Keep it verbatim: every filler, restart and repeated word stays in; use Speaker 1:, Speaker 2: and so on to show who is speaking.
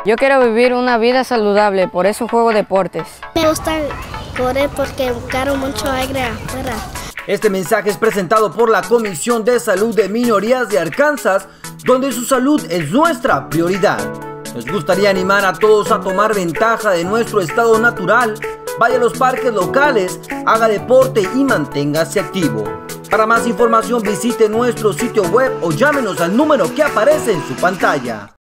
Speaker 1: Yo quiero vivir una vida saludable, por eso juego deportes.
Speaker 2: Me gusta correr porque buscaron mucho aire afuera.
Speaker 3: Este mensaje es presentado por la Comisión de Salud de Minorías de Arkansas, donde su salud es nuestra prioridad. Nos gustaría animar a todos a tomar ventaja de nuestro estado natural. Vaya a los parques locales, haga deporte y manténgase activo. Para más información visite nuestro sitio web o llámenos al número que aparece en su pantalla.